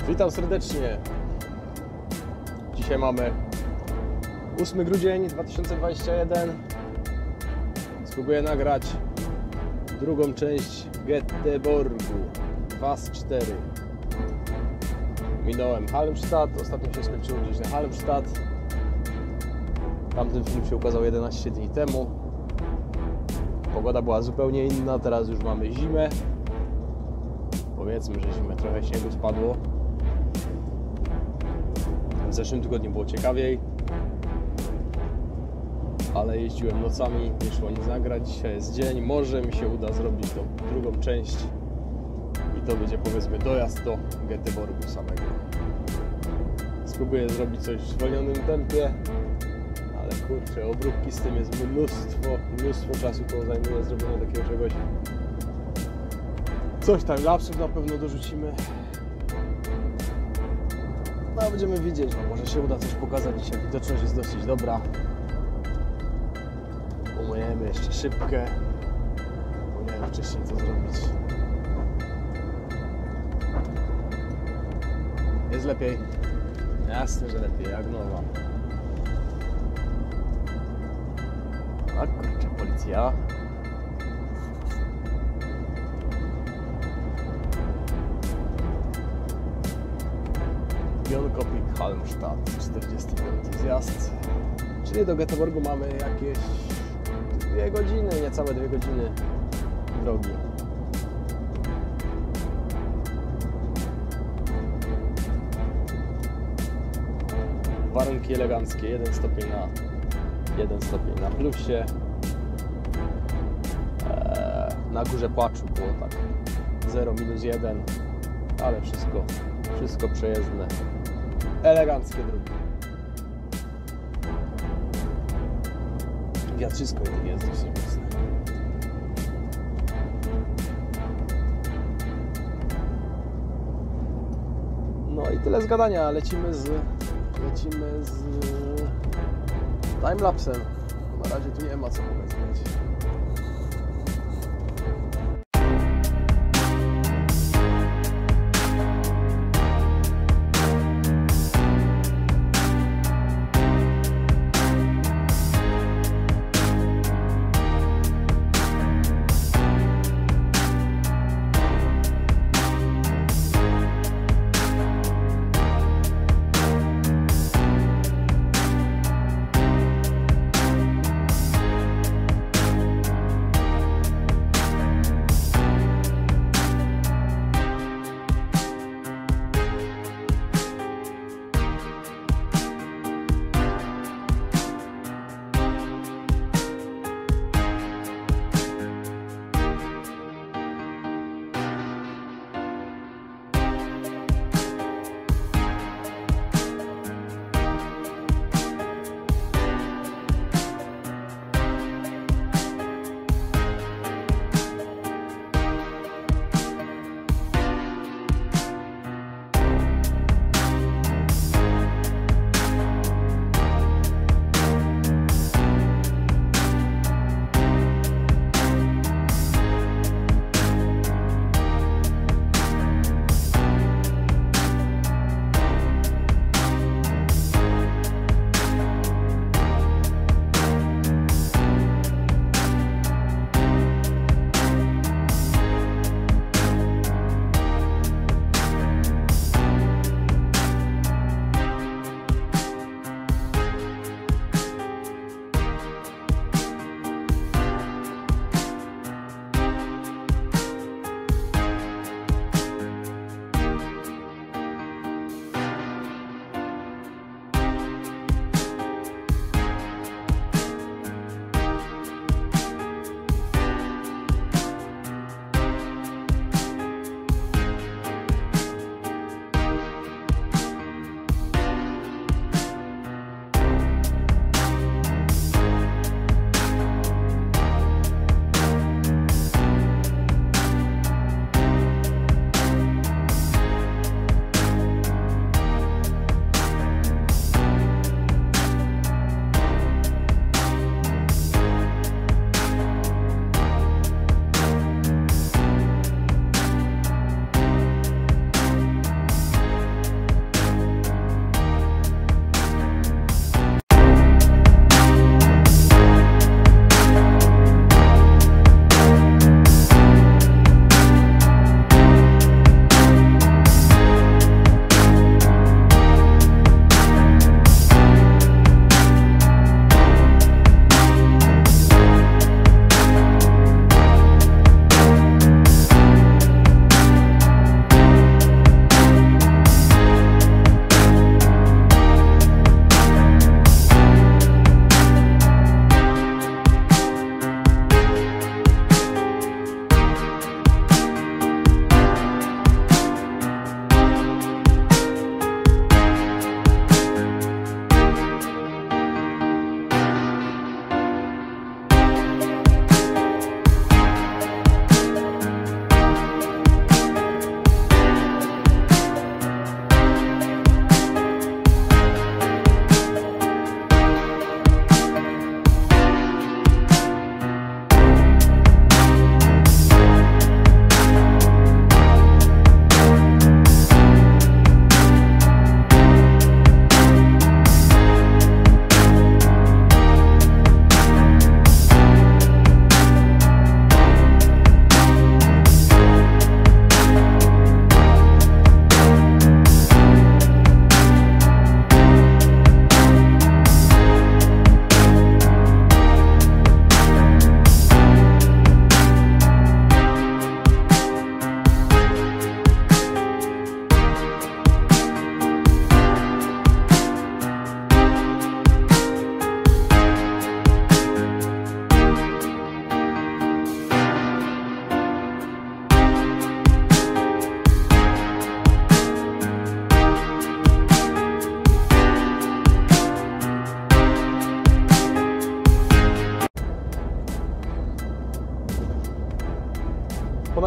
Witam serdecznie. Dzisiaj mamy 8 grudzień 2021. Spróbuję nagrać drugą część Göteborgu WAZ 4. Minąłem Halmstad, ostatnio się skończyło gdzieś na Halmstad. Tamten film się ukazał 11 dni temu. Pogoda była zupełnie inna, teraz już mamy zimę. Powiedzmy, że zimę, trochę śniegu spadło. W zeszłym tygodniu było ciekawiej, ale jeździłem nocami, nie szło nic nagrać. Dzisiaj jest dzień, może mi się uda zrobić tą drugą część i to będzie, powiedzmy, dojazd do Göteborgu samego. Spróbuję zrobić coś w zwolnionym tempie, ale kurczę, obróbki z tym jest mnóstwo czasu to zajmuje zrobienie takiego czegoś. Coś tam lapsów na pewno dorzucimy. No, będziemy widzieć, no, może się uda coś pokazać dzisiaj. Widoczność jest dosyć dobra. Umyjemy jeszcze szybkę. Zapomniałem wcześniej co zrobić. Jest lepiej. Jasne, że lepiej, jak nowa. A kurczę, policja. Jönköping, Halmstad, 45 zjazd. Czyli do Göteborgu mamy jakieś 2 godziny, niecałe 2 godziny drogi. Warunki eleganckie, 1 stopień na plusie. Na górze płaczu było tak 0, -1, ale wszystko przejezdne. Eleganckie drogi. Wiatrzysko jest dosyć mocne. No i tyle z gadania. Lecimy z timelapsem. Na razie tu nie ma co pokazywać.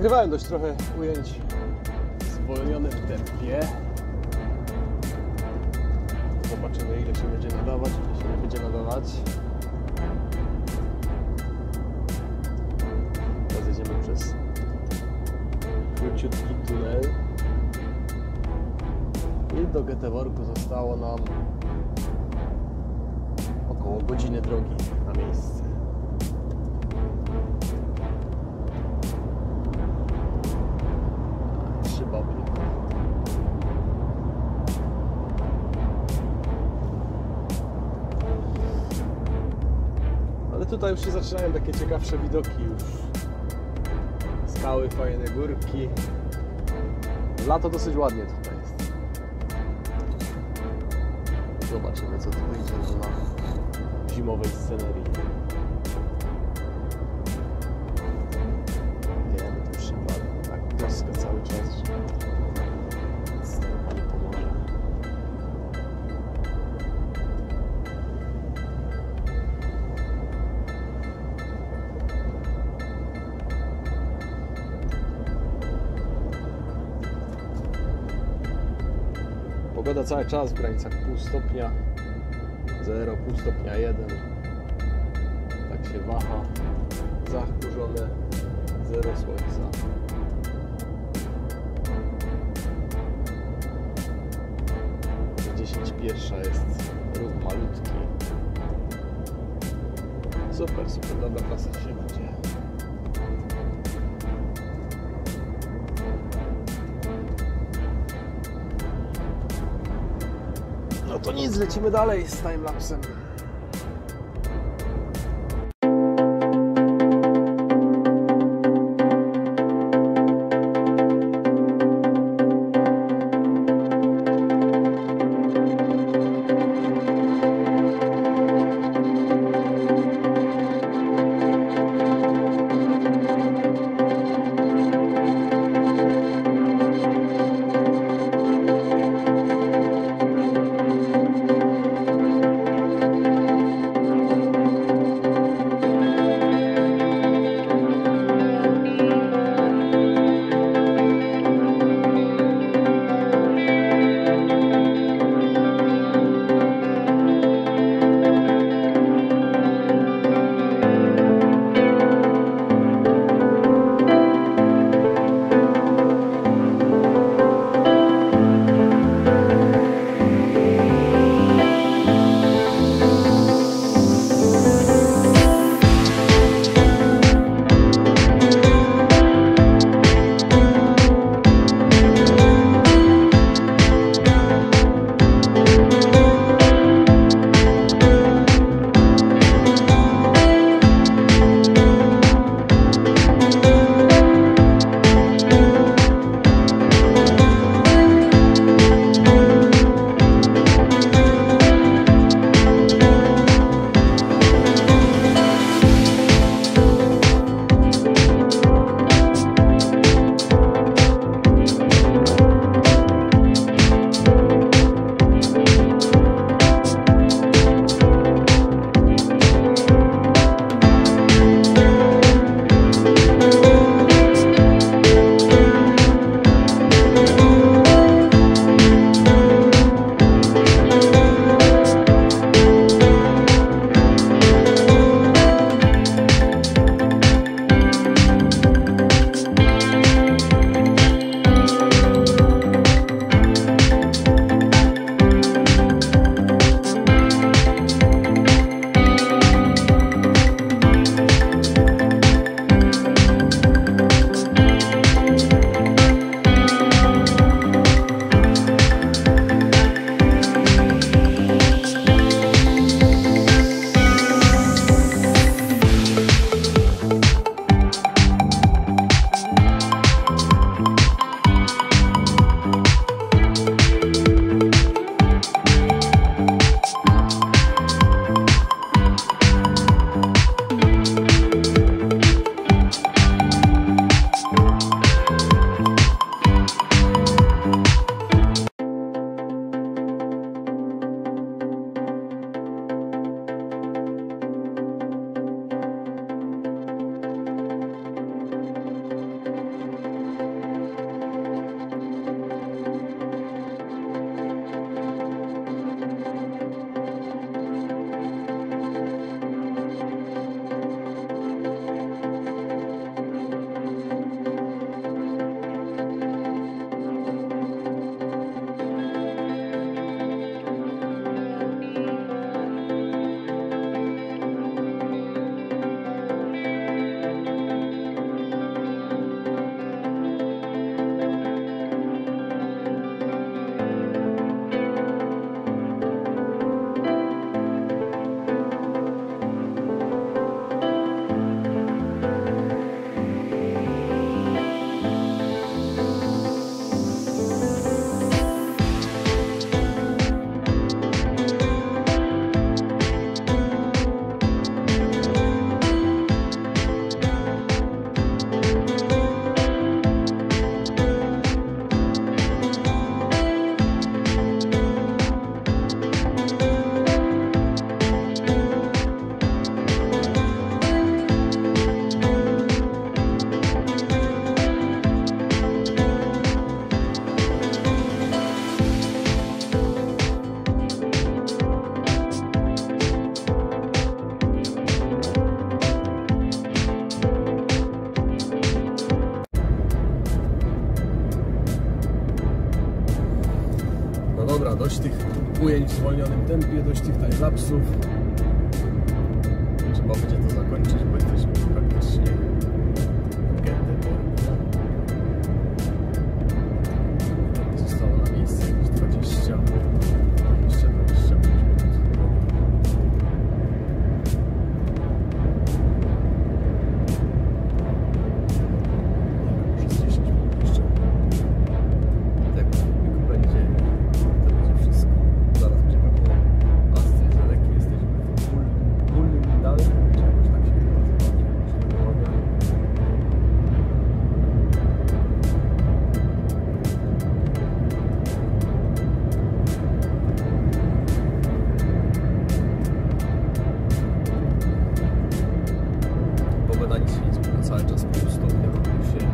nagrywałem dość trochę ujęć w zwolnionym tempie. Zobaczymy, ile się będzie nadawać, ile się nie będzie nadawać. Teraz jedziemy przez króciutki tunel i do Göteborgu zostało nam około godziny drogi na miejsce. Ale tutaj już się zaczynają takie ciekawsze widoki już. Skały, fajne górki. Lato dosyć ładnie tutaj jest. Zobaczymy, co tu wyjdzie na zimowej scenerii. Wiemy, tu przypadek, tak wioska cały czas, że nic nie pomoże. Pogoda cały czas w granicach pół stopnia, 0, pół stopnia 1. Tak się waha. Zachmurzone, 0 słońca. Za 10 piesza jest ruch malutki. Super, super, dobra trasa się będzie. No to nic, lecimy dalej z timelapsem. Dobra, dość tych ujęć w zwolnionym tempie, dość tych timelapsów. Trzeba będzie to zakończyć, bo jesteśmy praktycznie zostało na miejsce jakieś 25 minut. Cały czas pół stopnia w plusie.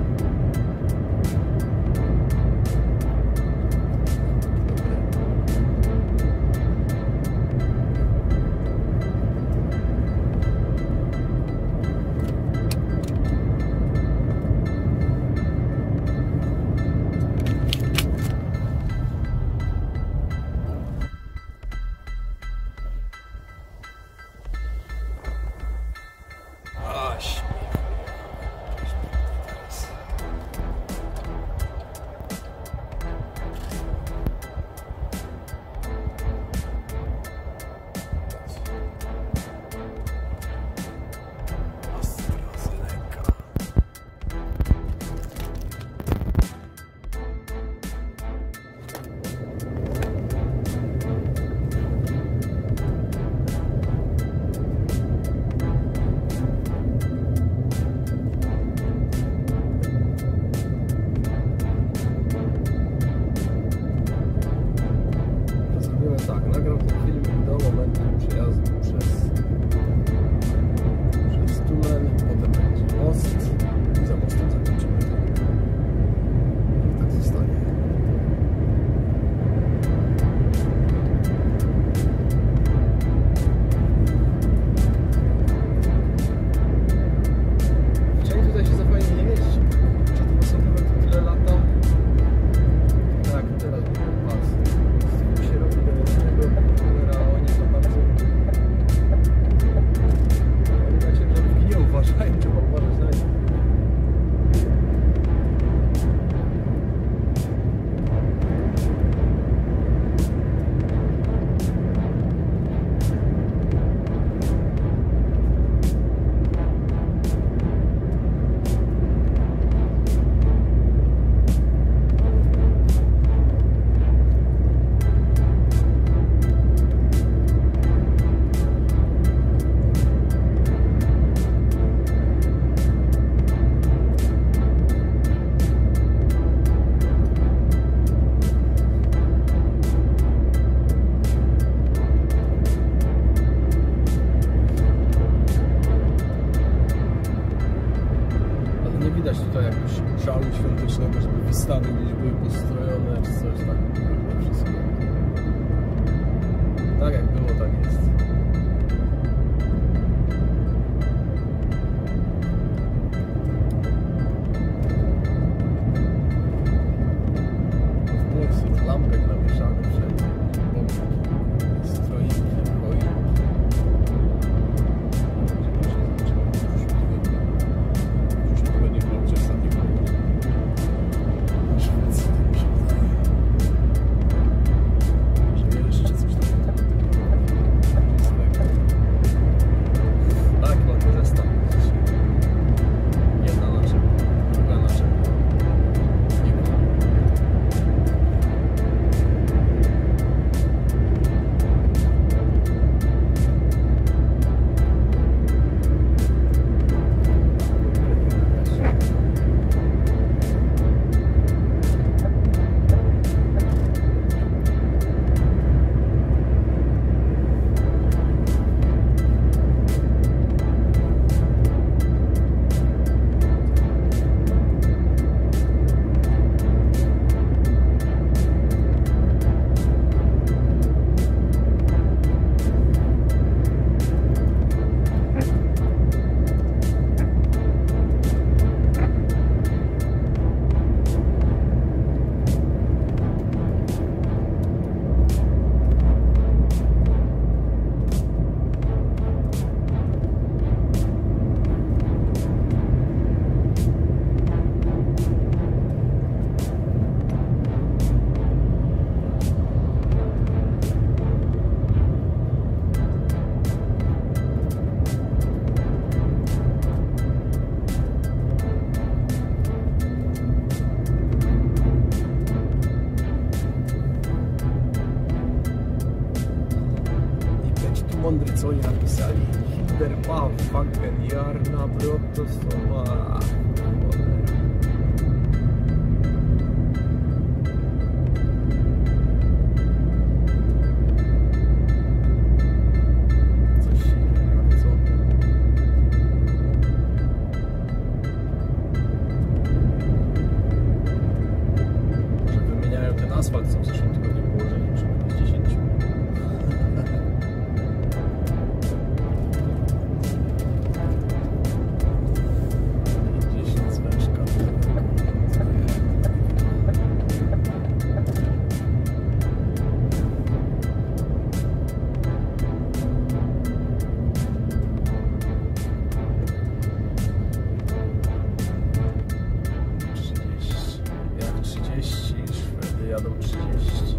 Szału świątecznego, żeby wystawy gdzieś były postrojone, czy coś tak. Wszystko. Tak jak było, tak jest. Wśród lampek namieszane wszędzie. Stroiki, choinki. mądry, co oni napisali? Hinderpa, fucking jarna, protostowa. Asfalt są w zeszłym tygodniu położeni przy 10. Jadą 30.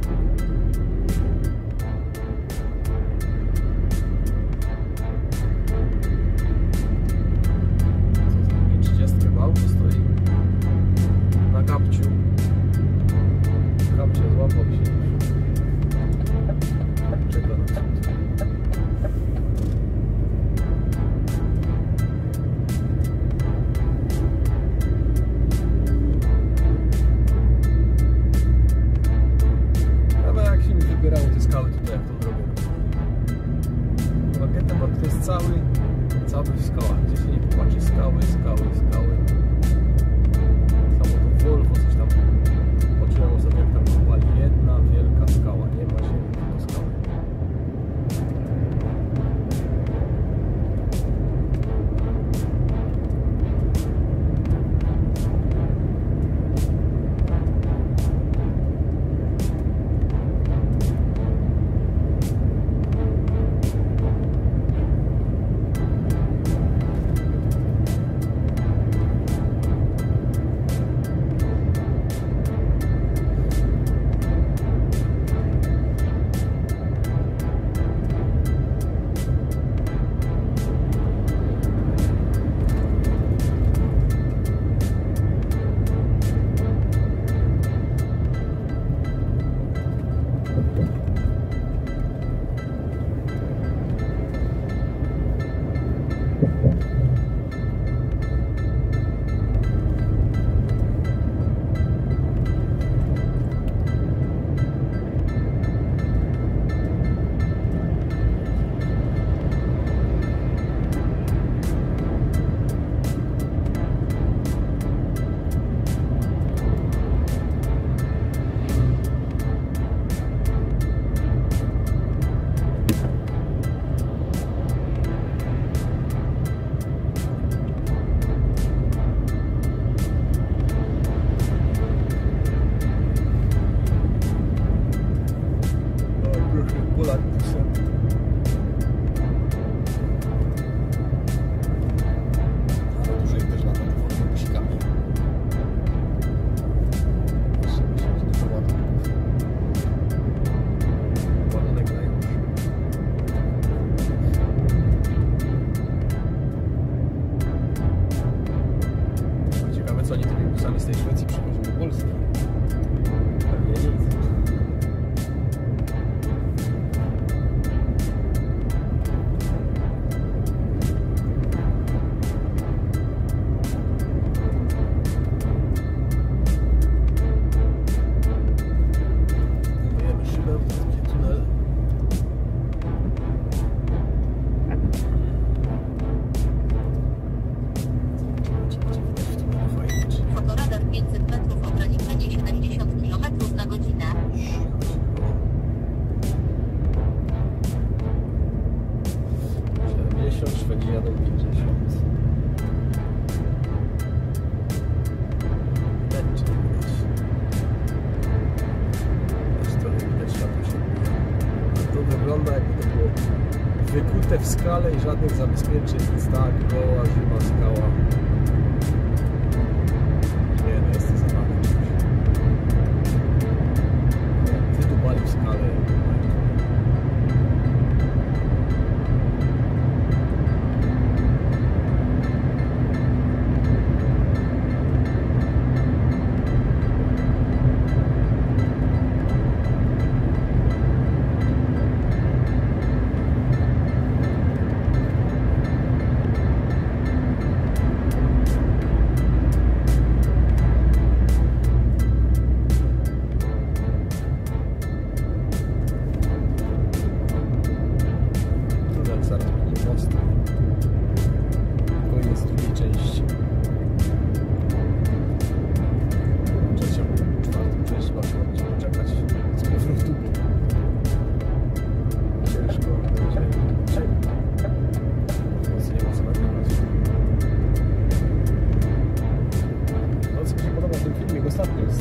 Co, 30 w auto stoi na kapciu. Kapcie złapał się. Czeka na cud. Wybierało te skały tutaj, jak tą drogę. Magdeburg to jest cały w skałach. Gdzie się nie popatrzy, skały. Samo to Volvo coś tam poczułem sobie, jak tam kopali. Jedna wielka skała, nie ma ziemi, tylko skały. Co oni tymi busami z tej Szwecji przywożą do Polski? Pewnie nic. Myjemy szybę, to jest taki tunel. Fotoradar 500 metrów, ograniczenie 70 km na godzinę. Szwedzi jadą 50. Widać czy nie widać? Też trochę widać światło się odbija. To wygląda jakby to było wykute w skale i żadnych zabezpieczeń, nic tak, goła, zima, skała. Nie, no jest to zabawne. Wydubali w skale.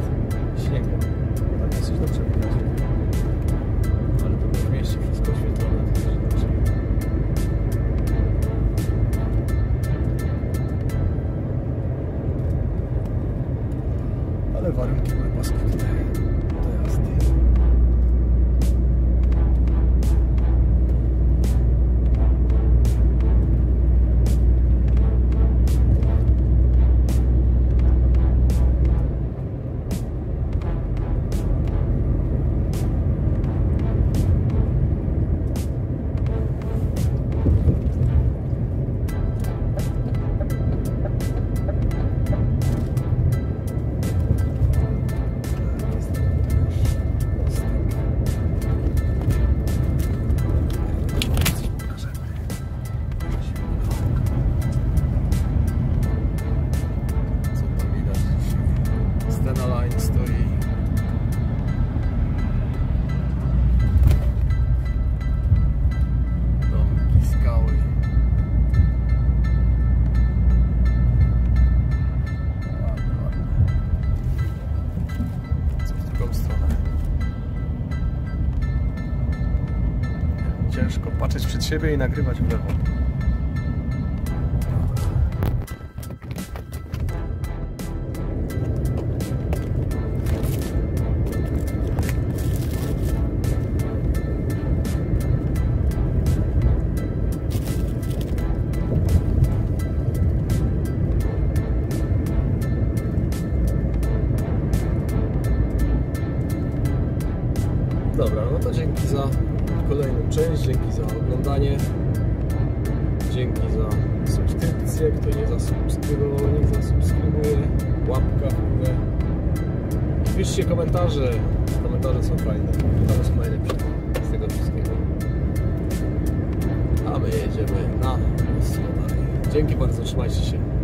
śniegiem. Tak dosyć dobrze widać. Ale to w mieście wszystko oświetlone, to też dobrze. Ale warunki były paskudne do jazdy. Ciężko patrzeć przed siebie i nagrywać w lewo. Dobra, no to dzięki za kolejną część, dzięki za oglądanie, dzięki za subskrypcję, kto nie zasubskrybował, niech zasubskrybuje, łapka w górę. Piszcie komentarze, komentarze są fajne, komentarze są najlepsze z tego wszystkiego. A my jedziemy na Oslo dalej. Dzięki bardzo, trzymajcie się.